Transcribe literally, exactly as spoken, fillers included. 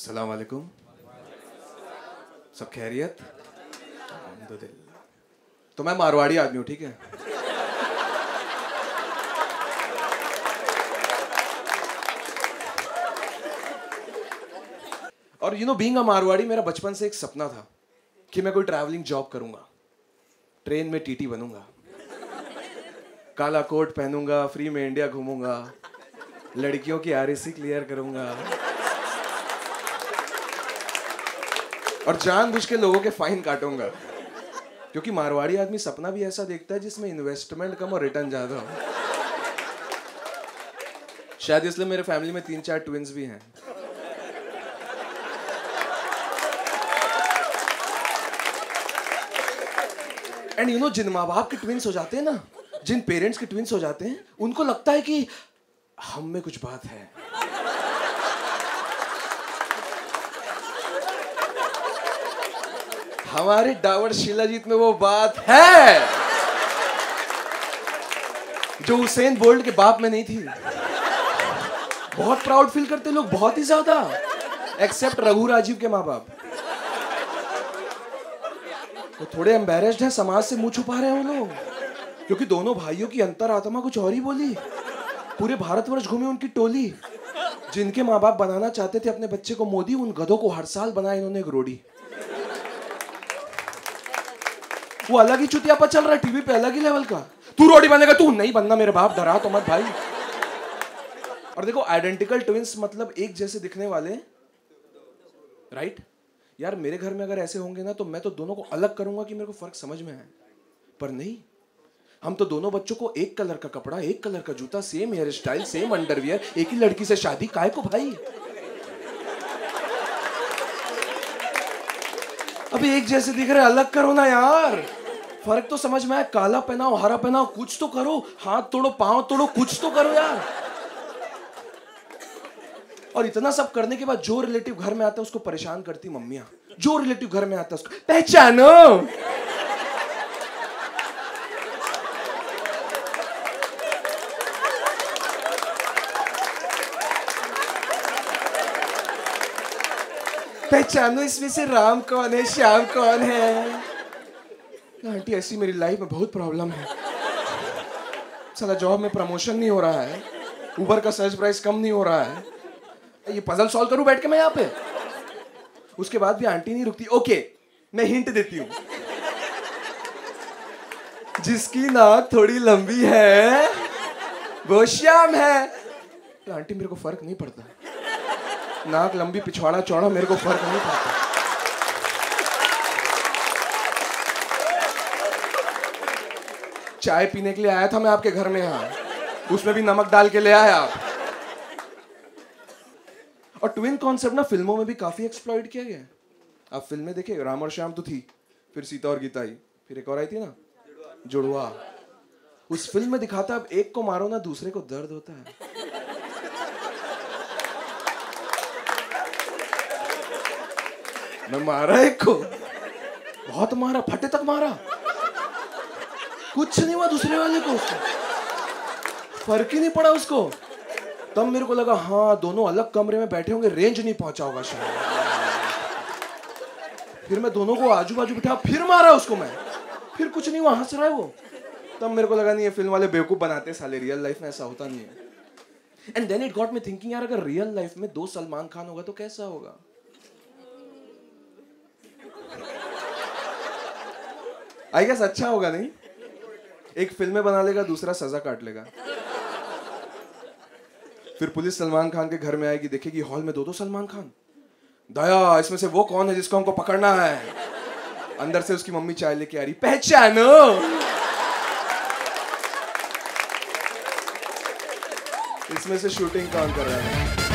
अस्सलाम वालेकुम। सब खैरियत? अल्हम्दुलिल्लाह। तो मैं मारवाड़ी आदमी हूँ, ठीक है? और you know being a Marwari, मेरा बचपन से एक सपना था कि मैं कोई ट्रैवलिंग जॉब करूंगा, ट्रेन में टीटी बनूंगा, काला कोट पहनूंगा, फ्री में इंडिया घूमूंगा, लड़कियों की आरएसी क्लियर करूंगा और जानबूझ के लोगों के फाइन काटूंगा, क्योंकि मारवाड़ी आदमी सपना भी ऐसा देखता है जिसमें इन्वेस्टमेंट कम और रिटर्न ज्यादा हो। शायद इसलिए मेरे फैमिली में तीन चार ट्विंस भी हैं। एंड यू नो, जिन माँ बाप के ट्विंस हो जाते हैं ना, जिन पेरेंट्स के ट्विंस हो जाते हैं, उनको लगता है कि हम में कुछ बात है। हमारे डावर शिलाजीत में वो बात है जो हुसैन बोल्ट के बाप में नहीं थी। बहुत प्राउड फील करते लोग, बहुत ही ज्यादा, एक्सेप्ट रघु राजीव के माँ बाप। वो थोड़े एम्बैरेस्ड हैं, समाज से मुंह छुपा रहे हैं वो लोग, क्योंकि दोनों भाइयों की अंतरात्मा कुछ और ही बोली। पूरे भारतवर्ष घूमे उनकी टोली। जिनके माँ बाप बनाना चाहते थे अपने बच्चे को मोदी, उन गधों को हर साल बनाया इन्होंने एक रोडी। वो अलग ही चुतियापा चल रहा है टीवी पे, अलग ही लेवल का। तू रोडी बनेगा, तू नहीं बनना मेरे बाप, डरा तो मत भाई। और देखो, आइडेंटिकल ट्विंस मतलब एक जैसे दिखने वाले, राइट? यार मेरे घर में अगर ऐसे होंगे ना, तो मैं तो दोनों को अलग करूंगा कि मेरे को फर्क समझ में आए, पर नहीं। हम तो दोनों बच्चों को एक कलर का कपड़ा, एक कलर का जूता, same hair style, same underwear, एक ही लड़की से शादी, काहे को भाई? अभी एक जैसे दिख रहे, अलग करो ना यार। फर्क तो समझ में आए। काला पहनाओ, हरा पहनाओ, कुछ तो करो। हाथ तोड़ो, पांव तोड़ो, कुछ तो करो यार। और इतना सब करने के बाद जो रिलेटिव घर में आता है उसको परेशान करती मम्मियां। जो रिलेटिव घर में आता है उसको पहचानो। पहचानो इसमें से राम कौन है, श्याम कौन है। आंटी ऐसी मेरी लाइफ में बहुत प्रॉब्लम है। साला जॉब में प्रमोशन नहीं हो रहा है, उबर का सर्च प्राइस कम नहीं हो रहा है, ये पजल सॉल्व करूं बैठ के मैं यहाँ पे। उसके बाद भी आंटी नहीं रुकती। ओके, मैं हिंट देती हूँ। जिसकी नाक थोड़ी लंबी है वो श्याम है। तो आंटी मेरे को फर्क नहीं पड़ता, नाक लंबी पिछवाड़ा चौड़ा मेरे को फर्क नहीं पड़ता। चाय पीने के लिए आया था मैं आपके घर में, यहाँ उसमें भी नमक डाल के ले आया आप। और ट्विन कॉन्सेप्ट ना फिल्मों में भी काफी एक्सप्लॉइट किया गया है। आप फिल्में देखे, राम और श्याम तो थी, फिर सीता और गीता आई, फिर एक और आई थी ना, जुड़वा। उस फिल्म में दिखाता है अब एक को मारो ना, दूसरे को दर्द होता है। मैं मारा एक को, बहुत मारा, फटे तक मारा, कुछ नहीं हुआ दूसरे वाले को, उसको फर्क ही नहीं पड़ा उसको। तब मेरे को लगा हाँ दोनों अलग कमरे में बैठे होंगे, रेंज नहीं पहुंचा होगा शायद। फिर मैं दोनों को आजू बाजू बिठा, फिर मारा उसको मैं, फिर कुछ नहीं हुआ, हंस रहा है वो। तब मेरे को लगा नहीं, ये फिल्म वाले बेवकूफ बनाते साले, रियल लाइफ में ऐसा होता नहीं है। And then it got me thinking, यार अगर रियल लाइफ में दो सलमान खान होगा तो कैसा होगा? आई गेस अच्छा होगा नहीं? एक फिल्में बना लेगा, दूसरा सजा काट लेगा। फिर पुलिस सलमान खान के घर में आएगी, देखेगी हॉल में दो दो सलमान खान। दया, इसमें से वो कौन है जिसको हमको पकड़ना है? अंदर से उसकी मम्मी चाय लेके आ रही, पहचानो। इसमें से शूटिंग कौन कर रहा है?